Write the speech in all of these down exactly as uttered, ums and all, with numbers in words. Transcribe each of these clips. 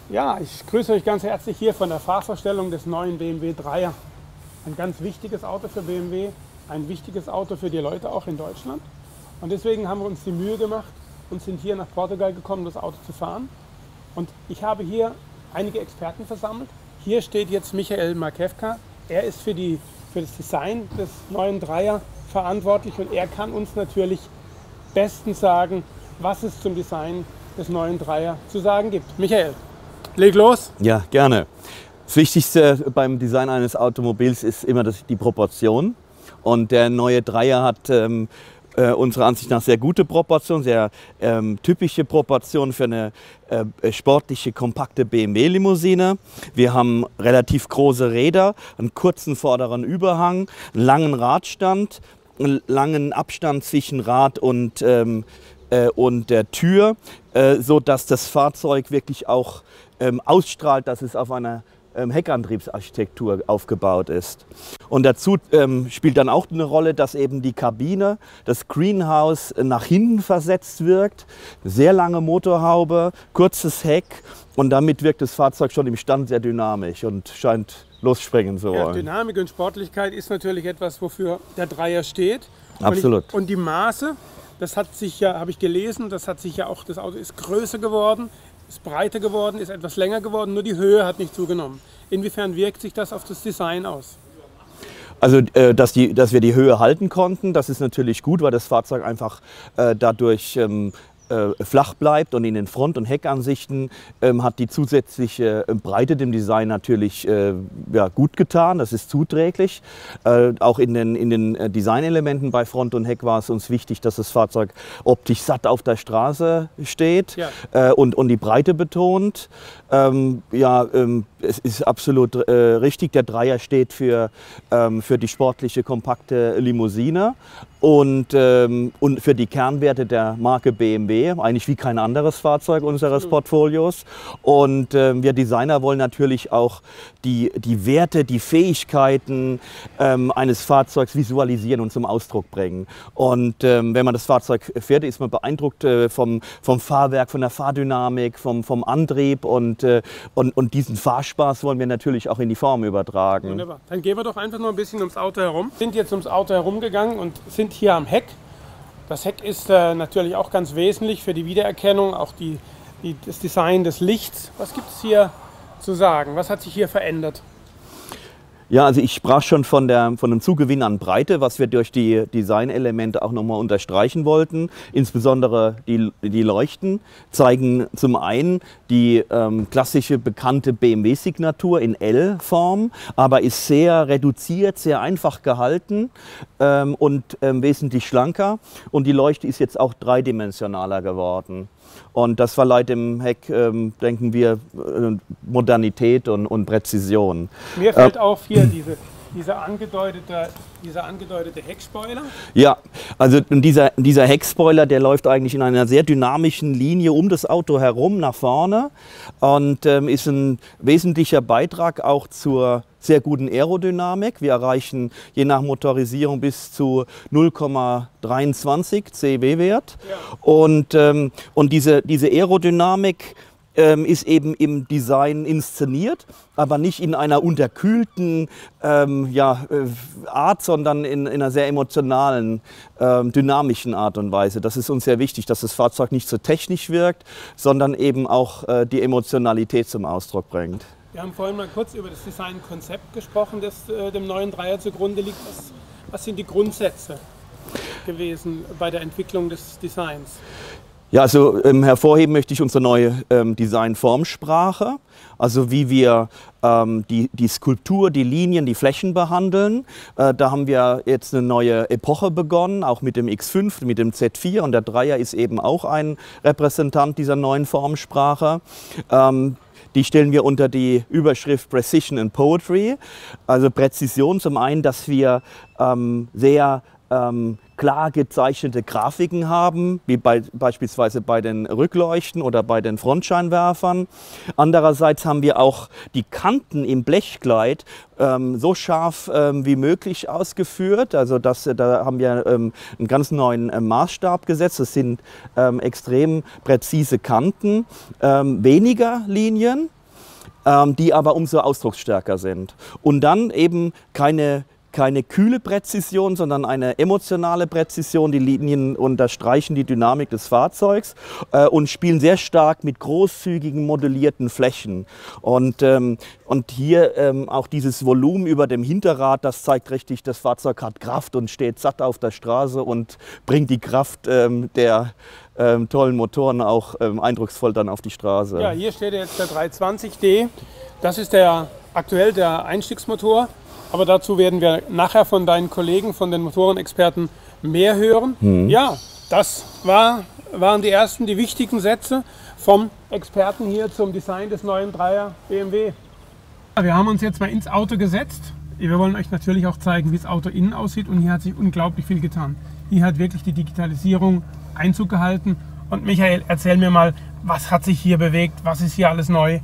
Ja, ich grüße euch ganz herzlich hier von der Fahrvorstellung des neuen B M W Dreier. Ein ganz wichtiges Auto für B M W, ein wichtiges Auto für die Leute auch in Deutschland. Und deswegen haben wir uns die Mühe gemacht und sind hier nach Portugal gekommen, das Auto zu fahren. Und ich habe hier einige Experten versammelt. Hier steht jetzt Michael Markewka. Er ist für, die, für das Design des neuen Dreier verantwortlich und er kann uns natürlich bestens sagen, was es zum Design des neuen Dreier zu sagen gibt. Michael, leg los. Ja, gerne. Das Wichtigste beim Design eines Automobils ist immer das, die Proportion. Und der neue Dreier hat ähm, äh, unserer Ansicht nach sehr gute Proportionen, sehr ähm, typische Proportionen für eine äh, sportliche, kompakte B M W-Limousine. Wir haben relativ große Räder, einen kurzen vorderen Überhang, einen langen Radstand, einen langen Abstand zwischen Rad und ähm, und der Tür, äh, so dass das Fahrzeug wirklich auch ähm, ausstrahlt, dass es auf einer ähm, Heckantriebsarchitektur aufgebaut ist. Und dazu ähm, spielt dann auch eine Rolle, dass eben die Kabine, das Greenhouse nach hinten versetzt wirkt. Sehr lange Motorhaube, kurzes Heck und damit wirkt das Fahrzeug schon im Stand sehr dynamisch und scheint losspringen zu wollen. Ja, Dynamik und Sportlichkeit ist natürlich etwas, wofür der Dreier steht. Absolut. Und, ich, und die Maße, das hat sich ja, habe ich gelesen, das hat sich ja auch, das Auto ist größer geworden, ist breiter geworden, ist etwas länger geworden, nur die Höhe hat nicht zugenommen. Inwiefern wirkt sich das auf das Design aus? Also, äh, dass, die, dass wir die Höhe halten konnten, das ist natürlich gut, weil das Fahrzeug einfach äh, dadurch ähm, äh, flach bleibt und in den Front- und Heckansichten ähm, hat die zusätzliche äh, Breite dem Design natürlich äh, ja, gut getan, das ist zuträglich. Äh, auch in den, in den äh, Designelementen bei Front und Heck war es uns wichtig, dass das Fahrzeug optisch satt auf der Straße steht, ja. äh, und, und die Breite betont. Ähm, ja, ähm, es ist absolut äh, richtig, der Dreier steht für, ähm, für die sportliche, kompakte Limousine und, ähm, und für die Kernwerte der Marke B M W, eigentlich wie kein anderes Fahrzeug unseres Portfolios. Und äh, wir Designer wollen natürlich auch die, die Werte, die Fähigkeiten ähm, eines Fahrzeugs visualisieren und zum Ausdruck bringen. Und ähm, wenn man das Fahrzeug fährt, ist man beeindruckt äh, vom, vom Fahrwerk, von der Fahrdynamik, vom, vom Antrieb und, äh, und, und diesen Fahrspaß wollen wir natürlich auch in die Form übertragen. Wunderbar. Dann gehen wir doch einfach nur ein bisschen ums Auto herum. Wir sind jetzt ums Auto herumgegangen und sind hier am Heck. Das Heck ist äh, natürlich auch ganz wesentlich für die Wiedererkennung, auch die, die, das Design des Lichts. Was gibt es hier zu sagen? Was hat sich hier verändert? Ja, also ich sprach schon von, der, von dem Zugewinn an Breite, was wir durch die Designelemente auch nochmal unterstreichen wollten. Insbesondere die, die Leuchten zeigen zum einen die ähm, klassische bekannte B M W-Signatur in L-Form, aber ist sehr reduziert, sehr einfach gehalten ähm, und ähm, wesentlich schlanker. Und die Leuchte ist jetzt auch dreidimensionaler geworden. Und das verleiht dem Heck, ähm, denken wir, äh, Modernität und, und Präzision. Mir fällt äh, auf hier diese, dieser, angedeutete, dieser angedeutete Heckspoiler. Ja, also dieser, dieser Heckspoiler, der läuft eigentlich in einer sehr dynamischen Linie um das Auto herum nach vorne und ähm, ist ein wesentlicher Beitrag auch zur sehr guten Aerodynamik. Wir erreichen je nach Motorisierung bis zu null Komma dreiundzwanzig C W-Wert. Ja. Und, ähm, und diese, diese Aerodynamik ähm, ist eben im Design inszeniert, aber nicht in einer unterkühlten ähm, ja, äh, Art, sondern in, in einer sehr emotionalen, ähm, dynamischen Art und Weise. Das ist uns sehr wichtig, dass das Fahrzeug nicht so technisch wirkt, sondern eben auch äh, die Emotionalität zum Ausdruck bringt. Wir haben vorhin mal kurz über das Designkonzept gesprochen, das äh, dem neuen Dreier zugrunde liegt. Was, was sind die Grundsätze gewesen bei der Entwicklung des Designs? Ja, also ähm, hervorheben möchte ich unsere neue ähm, Designformsprache, also wie wir ähm, die, die Skulptur, die Linien, die Flächen behandeln. Äh, da haben wir jetzt eine neue Epoche begonnen, auch mit dem X fünf, mit dem Z vier und der Dreier ist eben auch ein Repräsentant dieser neuen Formsprache. Ähm, Die stellen wir unter die Überschrift Precision and Poetry, also Präzision zum einen, dass wir ähm, sehr ähm, klar gezeichnete Grafiken haben, wie bei, beispielsweise bei den Rückleuchten oder bei den Frontscheinwerfern. Andererseits haben wir auch die Kanten im Blechkleid ähm, so scharf ähm, wie möglich ausgeführt. Also das, da haben wir ähm, einen ganz neuen äh, Maßstab gesetzt. Das sind ähm, extrem präzise Kanten, ähm, weniger Linien. ähm, die aber umso ausdrucksstärker sind. Und dann eben keine keine kühle Präzision, sondern eine emotionale Präzision. Die Linien unterstreichen die Dynamik des Fahrzeugs äh, und spielen sehr stark mit großzügigen modellierten Flächen. Und, ähm, und hier ähm, auch dieses Volumen über dem Hinterrad, das zeigt richtig, das Fahrzeug hat Kraft und steht satt auf der Straße und bringt die Kraft ähm, der ähm, tollen Motoren auch ähm, eindrucksvoll dann auf die Straße. Ja, hier steht jetzt der dreihundertzwanzig D. Das ist der aktuell der Einstiegsmotor. Aber dazu werden wir nachher von deinen Kollegen, von den Motorenexperten mehr hören. Mhm. Ja, das war, waren die ersten, die wichtigen Sätze vom Experten hier zum Design des neuen Dreier B M W. Wir haben uns jetzt mal ins Auto gesetzt. Wir wollen euch natürlich auch zeigen, wie das Auto innen aussieht. Und hier hat sich unglaublich viel getan. Hier hat wirklich die Digitalisierung Einzug gehalten. Und Michael, erzähl mir mal, was hat sich hier bewegt? Was ist hier alles neu?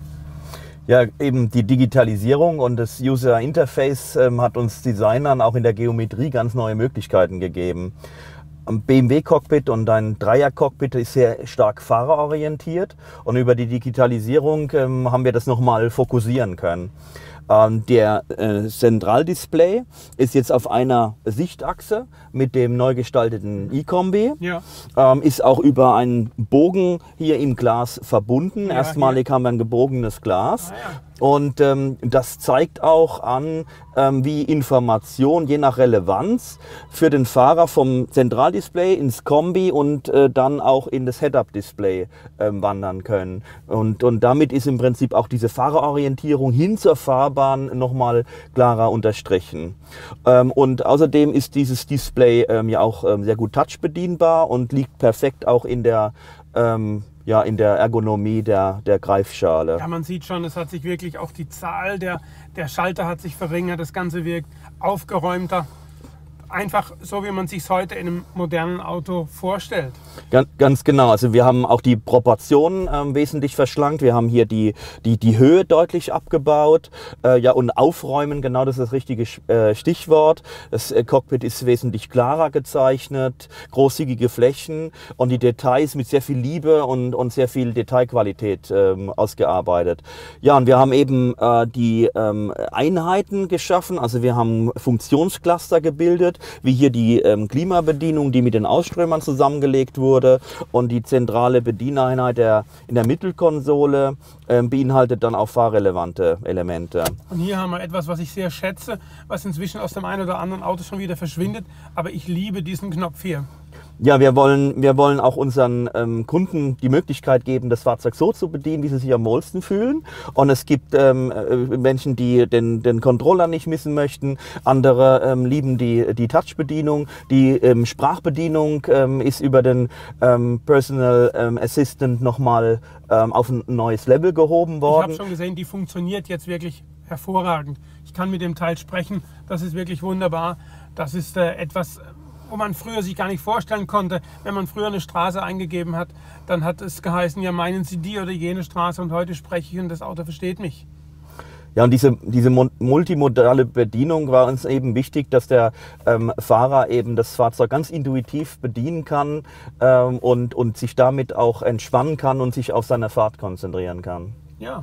Ja, eben die Digitalisierung und das User Interface ähm, hat uns Designern auch in der Geometrie ganz neue Möglichkeiten gegeben. Ein B M W-Cockpit und ein Dreier-Cockpit ist sehr stark fahrerorientiert und über die Digitalisierung ähm, haben wir das nochmal fokussieren können. Ähm, der äh, Zentraldisplay ist jetzt auf einer Sichtachse mit dem neu gestalteten e-Kombi. Ja. Ähm, ist auch über einen Bogen hier im Glas verbunden. Ja, Erstmalig hier haben wir ein gebogenes Glas. Ah, ja. Und ähm, das zeigt auch an, ähm, wie Information je nach Relevanz für den Fahrer vom Zentraldisplay ins Kombi und äh, dann auch in das Head-Up-Display ähm, wandern können. Und, und damit ist im Prinzip auch diese Fahrerorientierung hin zur Fahrbahn nochmal klarer unterstrichen. Ähm, und außerdem ist dieses Display ähm, ja auch ähm, sehr gut touchbedienbar und liegt perfekt auch in der ähm, ja, in der Ergonomie der, der Greifschale. Ja, man sieht schon, es hat sich wirklich auch die Zahl der, der Schalter hat sich verringert. Das Ganze wirkt aufgeräumter. Einfach so, wie man sich es heute in einem modernen Auto vorstellt. Ganz, ganz genau. Also wir haben auch die Proportionen ähm, wesentlich verschlankt. Wir haben hier die, die, die Höhe deutlich abgebaut. Äh, ja, und aufräumen, genau das ist das richtige äh, Stichwort. Das äh, Cockpit ist wesentlich klarer gezeichnet, großzügige Flächen und die Details mit sehr viel Liebe und, und sehr viel Detailqualität ähm, ausgearbeitet. Ja, und wir haben eben äh, die ähm, Einheiten geschaffen. Also wir haben Funktionscluster gebildet, wie hier die ähm, Klimabedienung, die mit den Ausströmern zusammengelegt wurde, und die zentrale Bedieneinheit der, in der Mittelkonsole ähm, beinhaltet dann auch fahrrelevante Elemente. Und hier haben wir etwas, was ich sehr schätze, was inzwischen aus dem einen oder anderen Auto schon wieder verschwindet, aber ich liebe diesen Knopf hier. Ja, wir wollen, wir wollen auch unseren ähm, Kunden die Möglichkeit geben, das Fahrzeug so zu bedienen, wie sie sich am wohlsten fühlen. Und es gibt ähm, Menschen, die den, den Controller nicht missen möchten. Andere ähm, lieben die, die Touch-Bedienung. Die ähm, Sprachbedienung ähm, ist über den ähm, Personal ähm, Assistant nochmal ähm, auf ein neues Level gehoben worden. Ich habe schon gesehen, die funktioniert jetzt wirklich hervorragend. Ich kann mit dem Teil sprechen. Das ist wirklich wunderbar. Das ist äh, etwas, wo man früher sich gar nicht vorstellen konnte. Wenn man früher eine Straße eingegeben hat, dann hat es geheißen, ja, meinen Sie die oder jene Straße, und heute spreche ich und das Auto versteht mich. Ja, und diese, diese multimodale Bedienung war uns eben wichtig, dass der ähm, Fahrer eben das Fahrzeug ganz intuitiv bedienen kann ähm, und, und sich damit auch entspannen kann und sich auf seine Fahrt konzentrieren kann. Ja.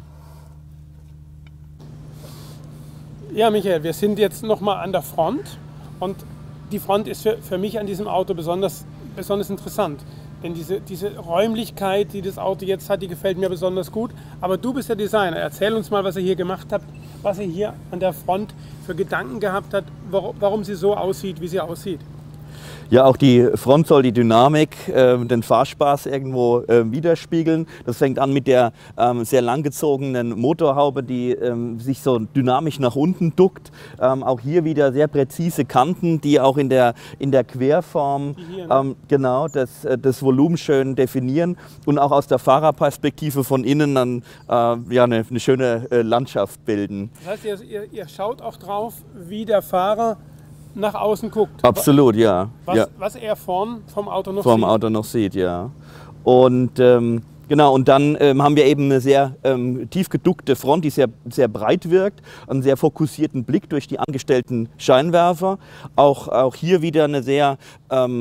Ja, Michael, wir sind jetzt nochmal an der Front, und die Front ist für, für mich an diesem Auto besonders, besonders interessant. Denn diese, diese Räumlichkeit, die das Auto jetzt hat, die gefällt mir besonders gut. Aber du bist der Designer. Erzähl uns mal, was ihr hier gemacht habt, was ihr hier an der Front für Gedanken gehabt habt, warum, warum sie so aussieht, wie sie aussieht. Ja, auch die Front soll die Dynamik, äh, den Fahrspaß irgendwo äh, widerspiegeln. Das fängt an mit der ähm, sehr langgezogenen Motorhaube, die ähm, sich so dynamisch nach unten duckt. Ähm, auch hier wieder sehr präzise Kanten, die auch in der, in der Querform hier, ne? ähm, genau das, das Volumen schön definieren und auch aus der Fahrerperspektive von innen dann äh, ja, eine, eine schöne äh, Landschaft bilden. Das heißt, ihr, ihr, ihr schaut auch drauf, wie der Fahrer nach außen guckt. Absolut, ja. Was, ja. was er vorn vom Auto noch vom sieht. Auto noch sieht, ja. Und ähm, genau, und dann ähm, haben wir eben eine sehr ähm, tief geduckte Front, die sehr, sehr breit wirkt, einen sehr fokussierten Blick durch die angestellten Scheinwerfer. Auch, auch hier wieder eine sehr ähm,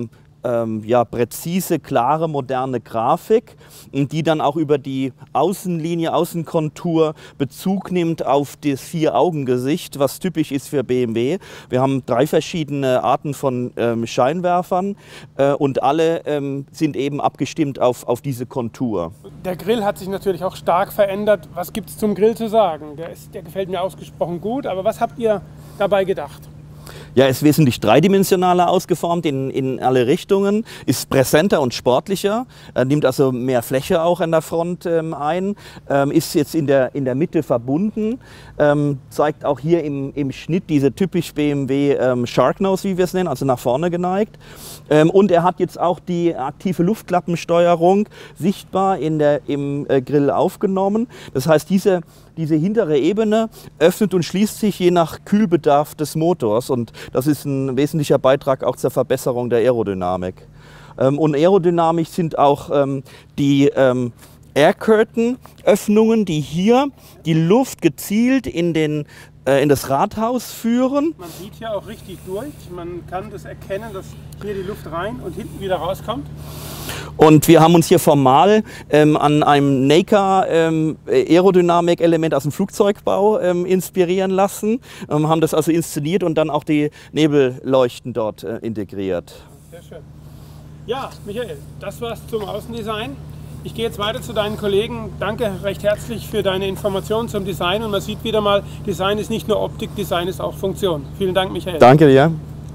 ähm, ja, präzise, klare, moderne Grafik, die dann auch über die Außenlinie, Außenkontur Bezug nimmt auf das Vier-Augen-Gesicht, was typisch ist für B M W. Wir haben drei verschiedene Arten von ähm, Scheinwerfern äh, und alle ähm, sind eben abgestimmt auf, auf diese Kontur. Der Grill hat sich natürlich auch stark verändert. Was gibt es zum Grill zu sagen? Der, ist, der gefällt mir ausgesprochen gut, aber was habt ihr dabei gedacht? Ja, er ist wesentlich dreidimensionaler ausgeformt in, in alle Richtungen, ist präsenter und sportlicher, er nimmt also mehr Fläche auch an der Front ähm, ein, ähm, ist jetzt in der, in der Mitte verbunden, ähm, zeigt auch hier im, im Schnitt diese typisch B M W ähm, Shark Nose, wie wir es nennen, also nach vorne geneigt. Ähm, und er hat jetzt auch die aktive Luftklappensteuerung sichtbar in der, im äh, Grill aufgenommen. Das heißt, diese Diese hintere Ebene öffnet und schließt sich je nach Kühlbedarf des Motors und das ist ein wesentlicher Beitrag auch zur Verbesserung der Aerodynamik. Ähm, und aerodynamisch sind auch ähm, die ähm, Air Curtain Öffnungen, die hier die Luft gezielt in, den, äh, in das Rathaus führen. Man sieht hier auch richtig durch, man kann das erkennen, dass hier die Luft rein und hinten wieder rauskommt. Und wir haben uns hier formal ähm, an einem Naker ähm, Aerodynamik-Element aus dem Flugzeugbau ähm, inspirieren lassen, ähm, haben das also inszeniert und dann auch die Nebelleuchten dort äh, integriert. Sehr schön. Ja, Michael, das war's zum Außendesign. Ich gehe jetzt weiter zu deinen Kollegen. Danke recht herzlich für deine Informationen zum Design und man sieht wieder mal, Design ist nicht nur Optik, Design ist auch Funktion. Vielen Dank, Michael. Danke dir.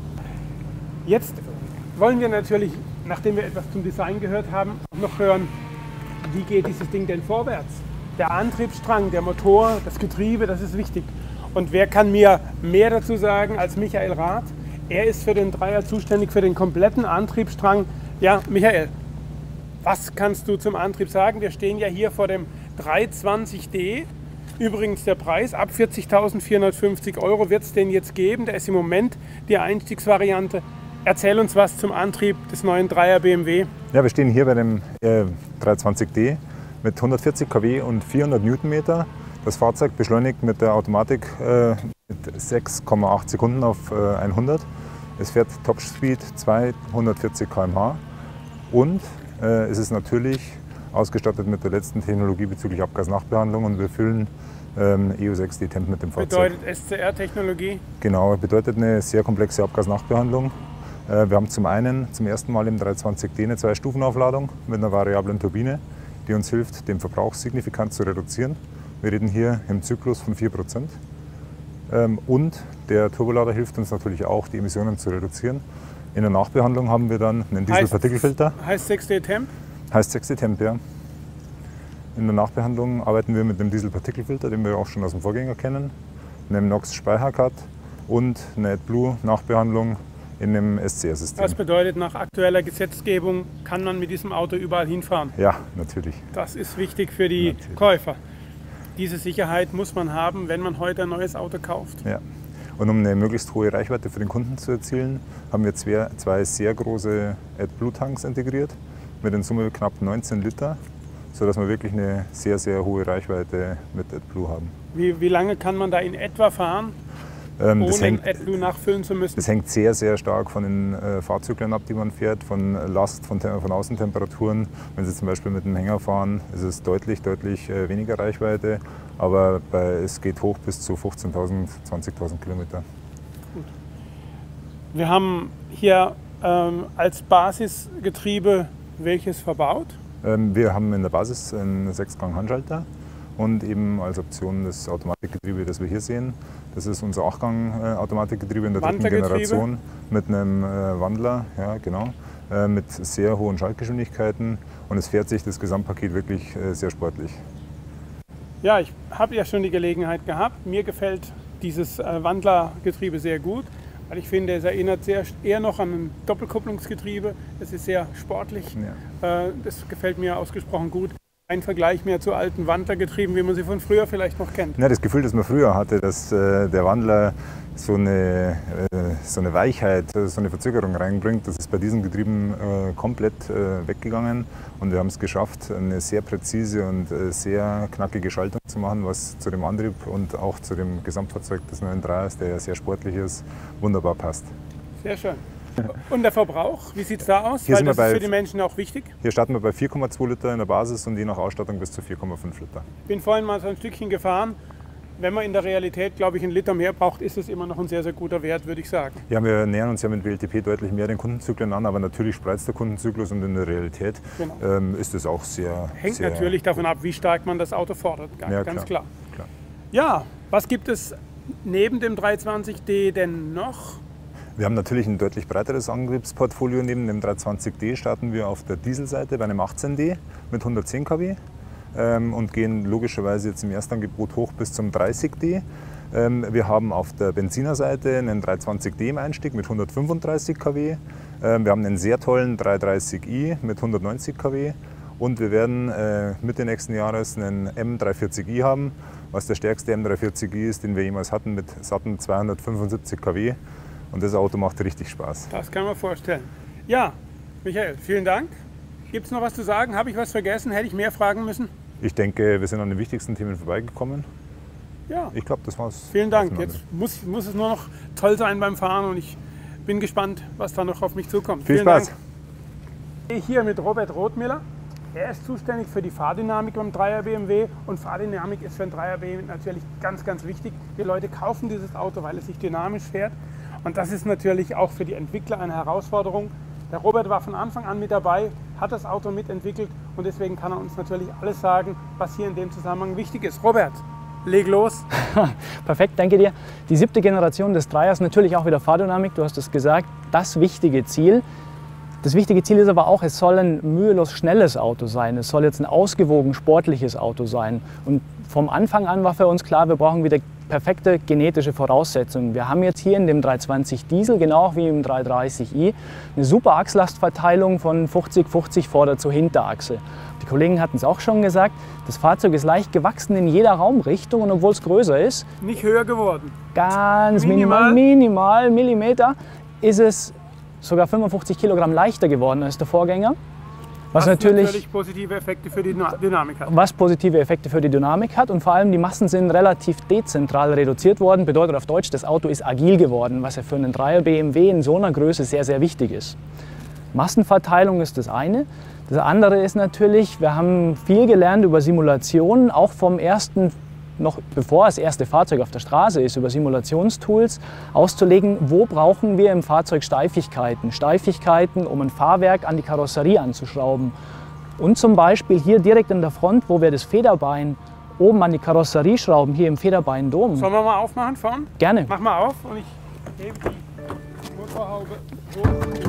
Jetzt wollen wir natürlich, nachdem wir etwas zum Design gehört haben, noch hören, wie geht dieses Ding denn vorwärts? Der Antriebsstrang, der Motor, das Getriebe, das ist wichtig. Und wer kann mir mehr dazu sagen als Michael Rath? Er ist für den Dreier zuständig, für den kompletten Antriebsstrang. Ja, Michael, was kannst du zum Antrieb sagen? Wir stehen ja hier vor dem dreihundertzwanzig D. Übrigens der Preis, ab vierzigtausendvierhundertfünfzig Euro wird es den jetzt geben. Der ist im Moment die Einstiegsvariante. Erzähl uns was zum Antrieb des neuen Dreier B M W. Ja, wir stehen hier bei dem äh, dreihundertzwanzig D mit hundertvierzig Kilowatt und vierhundert Newtonmeter. Das Fahrzeug beschleunigt mit der Automatik äh, mit sechs Komma acht Sekunden auf äh, hundert. Es fährt Topspeed zweihundertvierzig Kilometer pro Stunde und äh, es ist natürlich ausgestattet mit der letzten Technologie bezüglich Abgasnachbehandlung und wir füllen ähm, E U sechs D Temp mit dem Fahrzeug. Bedeutet S C R-Technologie? Genau, bedeutet eine sehr komplexe Abgasnachbehandlung. Wir haben zum einen zum ersten Mal im dreihundertzwanzig D eine Zwei-Stufen-Aufladung mit einer variablen Turbine, die uns hilft, den Verbrauch signifikant zu reduzieren. Wir reden hier im Zyklus von vier Prozent. Und der Turbolader hilft uns natürlich auch, die Emissionen zu reduzieren. In der Nachbehandlung haben wir dann einen Dieselpartikelfilter. Heißt sechs D Temp? Heißt sechs D Temp, ja. In der Nachbehandlung arbeiten wir mit dem Dieselpartikelfilter, den wir auch schon aus dem Vorgänger kennen, einem NOx-Speichercut und einer AdBlue-Nachbehandlung in einem S C R-System. Das bedeutet, nach aktueller Gesetzgebung kann man mit diesem Auto überall hinfahren. Ja, natürlich. Das ist wichtig für die natürlich. Käufer. Diese Sicherheit muss man haben, wenn man heute ein neues Auto kauft. Ja. Und um eine möglichst hohe Reichweite für den Kunden zu erzielen, haben wir zwei, zwei sehr große AdBlue-Tanks integriert mit in Summe knapp neunzehn Liter, sodass wir wirklich eine sehr, sehr hohe Reichweite mit AdBlue haben. Wie, wie lange kann man da in etwa fahren? Ähm, ohne hängt, AdBlue nachfüllen zu müssen? Das hängt sehr, sehr stark von den äh, Fahrzyklen ab, die man fährt, von Last, von, von Außentemperaturen. Wenn Sie zum Beispiel mit einem Hänger fahren, ist es deutlich, deutlich äh, weniger Reichweite, aber bei, es geht hoch bis zu fünfzehntausend, zwanzigtausend Kilometer. Gut. Wir haben hier ähm, als Basisgetriebe welches verbaut? Ähm, wir haben in der Basis einen Sechsgang-Handschalter und eben als Option das Automatikgetriebe, das wir hier sehen. Das ist unser Achtgang-Automatikgetriebe in der dritten Generation mit einem äh, Wandler, ja, genau, äh, mit sehr hohen Schaltgeschwindigkeiten und es fährt sich das Gesamtpaket wirklich äh, sehr sportlich. Ja, ich habe ja schon die Gelegenheit gehabt. Mir gefällt dieses äh, Wandlergetriebe sehr gut, weil ich finde, es erinnert sehr, eher noch an ein Doppelkupplungsgetriebe. Es ist sehr sportlich. Ja. Äh, das gefällt mir ausgesprochen gut. Ein Vergleich mehr zu alten Wandlergetrieben, wie man sie von früher vielleicht noch kennt. Ja, das Gefühl, das man früher hatte, dass äh, der Wandler so eine, äh, so eine Weichheit, so eine Verzögerung reinbringt, das ist bei diesen Getrieben äh, komplett äh, weggegangen. Und wir haben es geschafft, eine sehr präzise und äh, sehr knackige Schaltung zu machen, was zu dem Antrieb und auch zu dem Gesamtfahrzeug des neuen Dreiers, der ja sehr sportlich ist, wunderbar passt. Sehr schön. Und der Verbrauch, wie sieht es da aus? Hier Weil sind wir das bei- ist für die Menschen auch wichtig. Hier starten wir bei vier Komma zwei Liter in der Basis und je nach Ausstattung bis zu vier Komma fünf Liter. Ich bin vorhin mal so ein Stückchen gefahren. Wenn man in der Realität, glaube ich, einen Liter mehr braucht, ist es immer noch ein sehr, sehr guter Wert, würde ich sagen. Ja, wir nähern uns ja mit W L T P deutlich mehr den Kundenzyklen an, aber natürlich spreizt der Kundenzyklus und in der Realität Genau. ähm, ist es auch sehr... Hängt sehr, natürlich davon ab, wie stark man das Auto fordert, ganz, Ja, ganz klar. klar. klar. Ja, was gibt es neben dem dreihundertzwanzig D denn noch? Wir haben natürlich ein deutlich breiteres Antriebsportfolio. Neben dem dreihundertzwanzig D starten wir auf der Dieselseite bei einem achtzehn D mit hundertzehn Kilowatt ähm, und gehen logischerweise jetzt im Erstangebot hoch bis zum dreißig D. Ähm, wir haben auf der Benzinerseite einen dreihundertzwanzig D im Einstieg mit hundertfünfunddreißig Kilowatt. Ähm, wir haben einen sehr tollen dreihundertdreißig i mit hundertneunzig Kilowatt. Und wir werden äh, Mitte nächsten Jahres einen M dreihundertvierzig i haben, was der stärkste M dreihundertvierzig i ist, den wir jemals hatten, mit satten zweihundertfünfundsiebzig Kilowatt. Und das Auto macht richtig Spaß. Das kann man vorstellen. Ja, Michael, vielen Dank. Gibt es noch was zu sagen? Habe ich was vergessen? Hätte ich mehr fragen müssen? Ich denke, wir sind an den wichtigsten Themen vorbeigekommen. Ja, Ich glaube, das war's. vielen Dank. Auseinander. Jetzt muss, muss es nur noch toll sein beim Fahren und ich bin gespannt, was da noch auf mich zukommt. Viel vielen Spaß. Dank. Ich stehe hier mit Robert Rothmiller. Er ist zuständig für die Fahrdynamik beim Dreier B M W und Fahrdynamik ist für einen Dreier B M W natürlich ganz, ganz wichtig. Die Leute kaufen dieses Auto, weil es sich dynamisch fährt und das ist natürlich auch für die Entwickler eine Herausforderung. Der Robert war von Anfang an mit dabei, hat das Auto mitentwickelt und deswegen kann er uns natürlich alles sagen, was hier in dem Zusammenhang wichtig ist. Robert, leg los. Perfekt, danke dir. Die siebte Generation des Dreiers, natürlich auch wieder Fahrdynamik, du hast es gesagt, das wichtige Ziel. Das wichtige Ziel ist aber auch, es soll ein mühelos schnelles Auto sein. Es soll jetzt ein ausgewogen sportliches Auto sein. Und vom Anfang an war für uns klar, wir brauchen wieder perfekte genetische Voraussetzungen. Wir haben jetzt hier in dem dreihundertzwanzig Diesel, genau wie im dreihundertdreißig i, eine super Achslastverteilung von fünfzig fünfzig Vorder- zu Hinterachse. Die Kollegen hatten es auch schon gesagt, das Fahrzeug ist leicht gewachsen in jeder Raumrichtung und obwohl es größer ist, Nicht höher geworden. ganz Minimal. minimal, minimal, Millimeter, ist es sogar fünfundfünfzig Kilogramm leichter geworden als der Vorgänger. Was, Was natürlich, natürlich positive Effekte für die Dyna- Dynamik hat. was positive Effekte für die Dynamik hat und vor allem die Massen sind relativ dezentral reduziert worden. Bedeutet auf Deutsch, das Auto ist agil geworden, was ja für einen Dreier B M W in so einer Größe sehr, sehr wichtig ist. Massenverteilung ist das eine. Das andere ist natürlich, wir haben viel gelernt über Simulationen, auch vom ersten, noch bevor das erste Fahrzeug auf der Straße ist, über Simulationstools auszulegen, wo brauchen wir im Fahrzeug Steifigkeiten. Steifigkeiten, um ein Fahrwerk an die Karosserie anzuschrauben. Und zum Beispiel hier direkt in der Front, wo wir das Federbein oben an die Karosserie schrauben, hier im Federbeindom. Sollen wir mal aufmachen vorn? Gerne. Mach mal auf und ich hebe die Motorhaube hoch.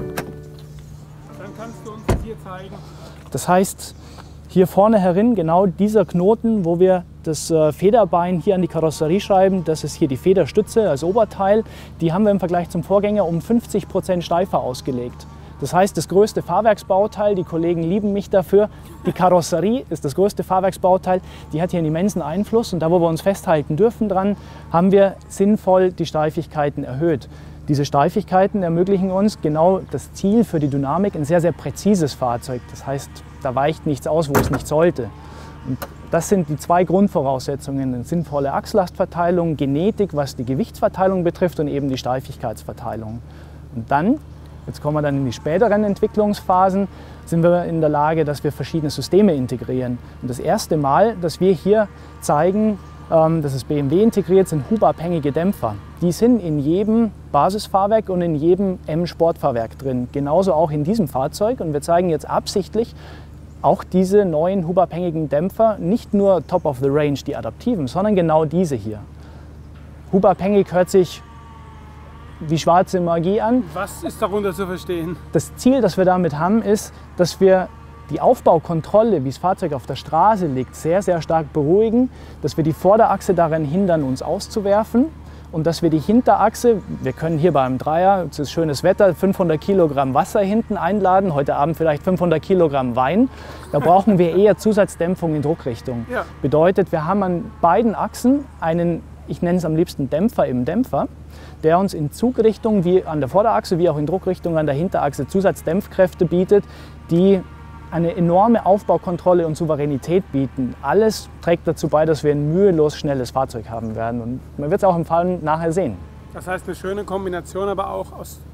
Dann kannst du uns das hier zeigen. Das heißt, hier vorne herin, genau dieser Knoten, wo wir das äh, Federbein hier an die Karosserie schreiben, das ist hier die Federstütze als Oberteil, die haben wir im Vergleich zum Vorgänger um fünfzig Prozent steifer ausgelegt. Das heißt, das größte Fahrwerksbauteil, die Kollegen lieben mich dafür, die Karosserie ist das größte Fahrwerksbauteil, die hat hier einen immensen Einfluss und da, wo wir uns festhalten dürfen dran, haben wir sinnvoll die Steifigkeiten erhöht. Diese Steifigkeiten ermöglichen uns genau das Ziel für die Dynamik, ein sehr, sehr präzises Fahrzeug. Das heißt, da weicht nichts aus, wo es nicht sollte. Und das sind die zwei Grundvoraussetzungen, eine sinnvolle Achslastverteilung, Genetik, was die Gewichtsverteilung betrifft und eben die Steifigkeitsverteilung. Und dann, jetzt kommen wir dann in die späteren Entwicklungsphasen, sind wir in der Lage, dass wir verschiedene Systeme integrieren. Und das erste Mal, dass wir hier zeigen, dass es B M W integriert, sind hubabhängige Dämpfer. Die sind in jedem Basisfahrwerk und in jedem M-Sportfahrwerk drin. Genauso auch in diesem Fahrzeug. Und wir zeigen jetzt absichtlich auch diese neuen hubabhängigen Dämpfer, nicht nur Top of the Range, die adaptiven, sondern genau diese hier. Hubabhängig hört sich wie schwarze Magie an. Was ist darunter zu verstehen? Das Ziel, das wir damit haben, ist, dass wir die Aufbaukontrolle, wie das Fahrzeug auf der Straße liegt, sehr, sehr stark beruhigen, dass wir die Vorderachse daran hindern, uns auszuwerfen und dass wir die Hinterachse, wir können hier beim Dreier, es ist schönes Wetter, fünfhundert Kilogramm Wasser hinten einladen, heute Abend vielleicht fünfhundert Kilogramm Wein, da brauchen wir eher Zusatzdämpfung in Druckrichtung. Ja. Bedeutet, wir haben an beiden Achsen einen, ich nenne es am liebsten Dämpfer im Dämpfer, der uns in Zugrichtung wie an der Vorderachse wie auch in Druckrichtung an der Hinterachse Zusatzdämpfkräfte bietet, die eine enorme Aufbaukontrolle und Souveränität bieten. Alles trägt dazu bei, dass wir ein mühelos schnelles Fahrzeug haben werden. Und man wird es auch im Fall nachher sehen. Das heißt eine schöne Kombination, aber auch aus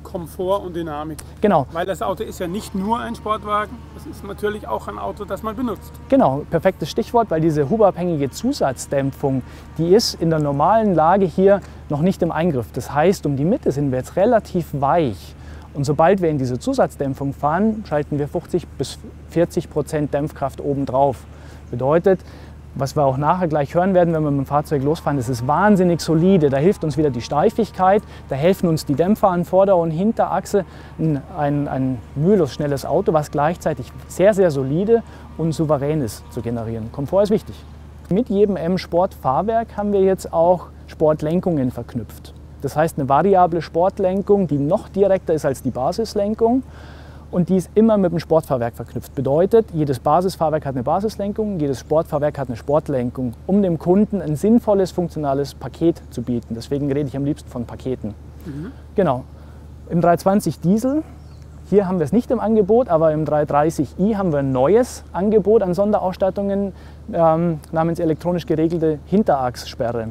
Komfort und Dynamik. Genau. Weil das Auto ist ja nicht nur ein Sportwagen, es ist natürlich auch ein Auto, das man benutzt. Genau, perfektes Stichwort, weil diese hubabhängige Zusatzdämpfung, die ist in der normalen Lage hier noch nicht im Eingriff. Das heißt, um die Mitte sind wir jetzt relativ weich. Und sobald wir in diese Zusatzdämpfung fahren, schalten wir fünfzig bis vierzig Prozent Dämpfkraft obendrauf. Bedeutet, was wir auch nachher gleich hören werden, wenn wir mit dem Fahrzeug losfahren, das ist wahnsinnig solide. Da hilft uns wieder die Steifigkeit, da helfen uns die Dämpfer an Vorder- und Hinterachse. Ein, ein, ein mühelos schnelles Auto, was gleichzeitig sehr, sehr solide und souverän ist zu generieren. Komfort ist wichtig. Mit jedem M-Sport-Fahrwerk haben wir jetzt auch Sportlenkungen verknüpft. Das heißt eine variable Sportlenkung, die noch direkter ist als die Basislenkung. Und die ist immer mit dem Sportfahrwerk verknüpft. Bedeutet, jedes Basisfahrwerk hat eine Basislenkung, jedes Sportfahrwerk hat eine Sportlenkung, um dem Kunden ein sinnvolles, funktionales Paket zu bieten. Deswegen rede ich am liebsten von Paketen. Mhm. Genau. Im dreihundertzwanzig Diesel, hier haben wir es nicht im Angebot, aber im dreihundertdreißig i haben wir ein neues Angebot an Sonderausstattungen ähm, namens elektronisch geregelte Hinterachssperre.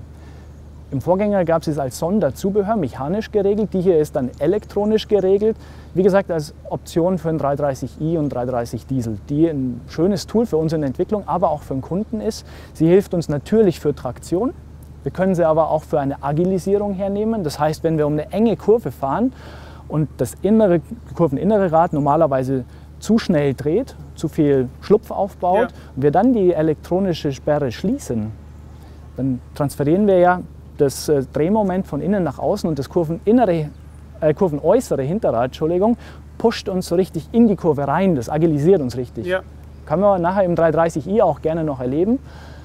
Im Vorgänger gab es es als Sonderzubehör, mechanisch geregelt. Die hier ist dann elektronisch geregelt. Wie gesagt, als Option für einen dreihundertdreißig i und dreihundertdreißig Diesel, die ein schönes Tool für uns in der Entwicklung, aber auch für den Kunden ist. Sie hilft uns natürlich für Traktion. Wir können sie aber auch für eine Agilisierung hernehmen. Das heißt, wenn wir um eine enge Kurve fahren und das innere, kurveninnere Rad normalerweise zu schnell dreht, zu viel Schlupf aufbaut, ja, und wir dann die elektronische Sperre schließen, dann transferieren wir ja das äh, Drehmoment von innen nach außen und das kurveninnere, äh, kurvenäußere Hinterrad, Entschuldigung, pusht uns so richtig in die Kurve rein, das agilisiert uns richtig. Ja. Kann man nachher im dreihundertdreißig i auch gerne noch erleben.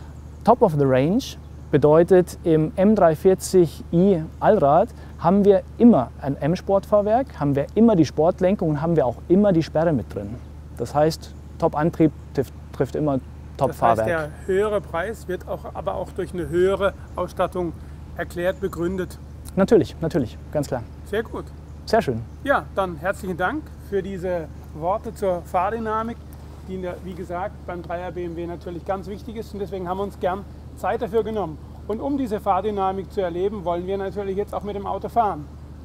Top of the Range bedeutet, im M dreihundertvierzig i Allrad haben wir immer ein M-Sportfahrwerk, haben wir immer die Sportlenkung und haben wir auch immer die Sperre mit drin. Das heißt, Top-Antrieb trifft, trifft immer Top-Fahrwerk. Das heißt, der höhere Preis wird auch, aber auch durch eine höhere Ausstattung erklärt, begründet. Natürlich, natürlich, ganz klar. Sehr gut. Sehr schön. Ja, dann herzlichen Dank für diese Worte zur Fahrdynamik, die, wie gesagt, beim Dreier B M W natürlich ganz wichtig ist. Und deswegen haben wir uns gern Zeit dafür genommen. Und um diese Fahrdynamik zu erleben, wollen wir natürlich jetzt auch mit dem Auto fahren.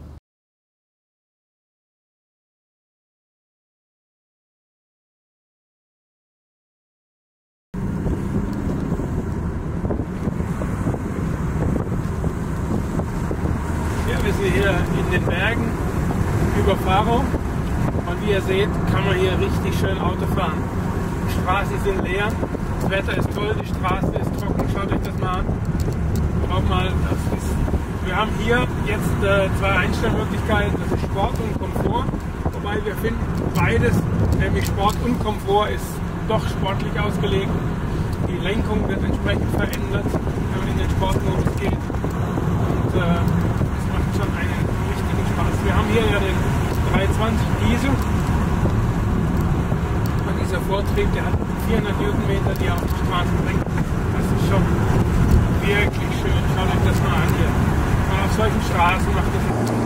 Wir sind hier in den Bergen über Faro und wie ihr seht, kann man hier richtig schön Auto fahren. Die Straßen sind leer, das Wetter ist toll, die Straße ist trocken, schaut euch das mal an. Schaut mal, das ist, wir haben hier jetzt äh, zwei Einstellmöglichkeiten, das ist Sport und Komfort, wobei wir finden beides, nämlich Sport und Komfort ist doch sportlich ausgelegt. Die Lenkung wird entsprechend verändert, wenn man in den Sportmodus geht. Und, äh, schon einen richtigen Spaß. Wir haben hier ja den dreihundertzwanzig Diesel und dieser Vortrieb, der hat vierhundert Newtonmeter, die er auf die Straße bringt. Das ist schon wirklich schön. Schaut euch das mal an hier. Und auf solchen Straßen macht das.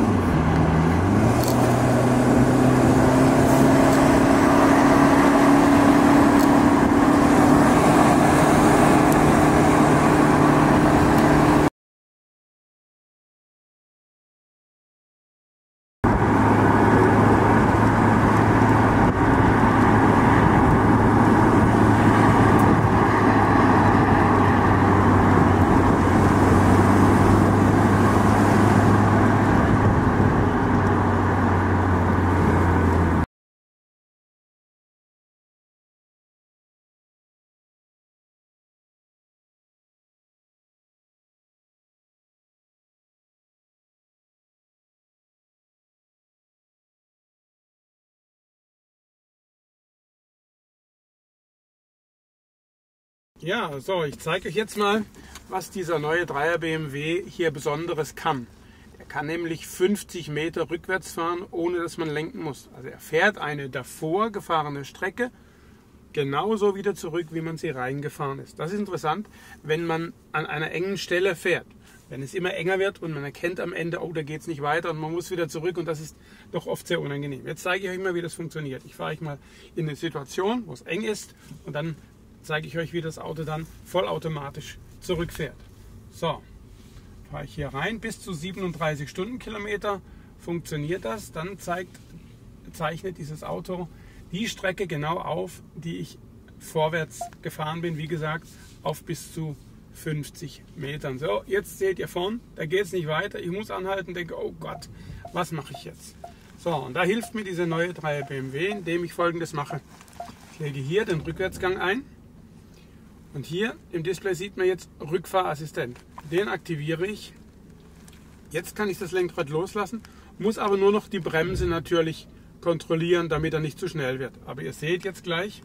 Ja, so, ich zeige euch jetzt mal, was dieser neue Dreier B M W hier Besonderes kann. Er kann nämlich fünfzig Meter rückwärts fahren, ohne dass man lenken muss. Also er fährt eine davor gefahrene Strecke genauso wieder zurück, wie man sie reingefahren ist. Das ist interessant, wenn man an einer engen Stelle fährt. Wenn es immer enger wird und man erkennt am Ende, oh, da geht es nicht weiter und man muss wieder zurück und das ist doch oft sehr unangenehm. Jetzt zeige ich euch mal, wie das funktioniert. Ich fahre euch mal in eine Situation, wo es eng ist und dann zeige ich euch, wie das Auto dann vollautomatisch zurückfährt. So, fahre ich hier rein bis zu siebenunddreißig Stundenkilometer, funktioniert das, dann zeigt, zeichnet dieses Auto die Strecke genau auf, die ich vorwärts gefahren bin, wie gesagt, auf bis zu fünfzig Metern. So, jetzt seht ihr vorn, da geht es nicht weiter. Ich muss anhalten, denke, oh Gott, was mache ich jetzt? So, und da hilft mir diese neue Dreier B M W, indem ich Folgendes mache. Ich lege hier den Rückwärtsgang ein und hier im Display sieht man jetzt Rückfahrassistent. Den aktiviere ich. Jetzt kann ich das Lenkrad loslassen, muss aber nur noch die Bremse natürlich kontrollieren, damit er nicht zu schnell wird. Aber ihr seht jetzt gleich,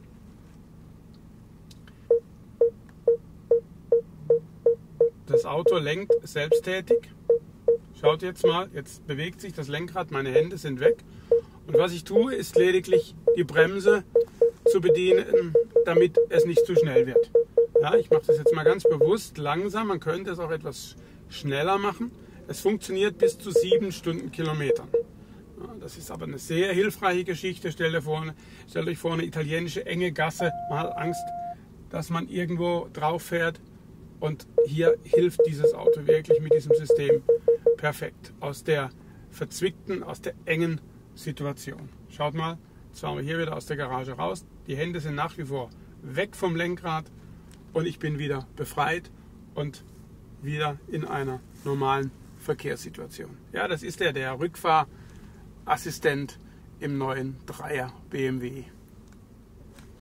das Auto lenkt selbsttätig. Schaut jetzt mal, jetzt bewegt sich das Lenkrad, meine Hände sind weg. Und was ich tue, ist lediglich die Bremse zu bedienen, damit es nicht zu schnell wird. Ja, ich mache das jetzt mal ganz bewusst langsam, man könnte es auch etwas schneller machen. Es funktioniert bis zu sieben Stundenkilometern. Ja, das ist aber eine sehr hilfreiche Geschichte. Stellt euch vor, stellt euch vor eine italienische enge Gasse, man hat Angst, dass man irgendwo drauf fährt. Und hier hilft dieses Auto wirklich mit diesem System perfekt aus der verzwickten, aus der engen Situation. Schaut mal, jetzt fahren wir hier wieder aus der Garage raus. Die Hände sind nach wie vor weg vom Lenkrad und ich bin wieder befreit und wieder in einer normalen Verkehrssituation. Ja, das ist der, der Rückfahrassistent im neuen Dreier B M W.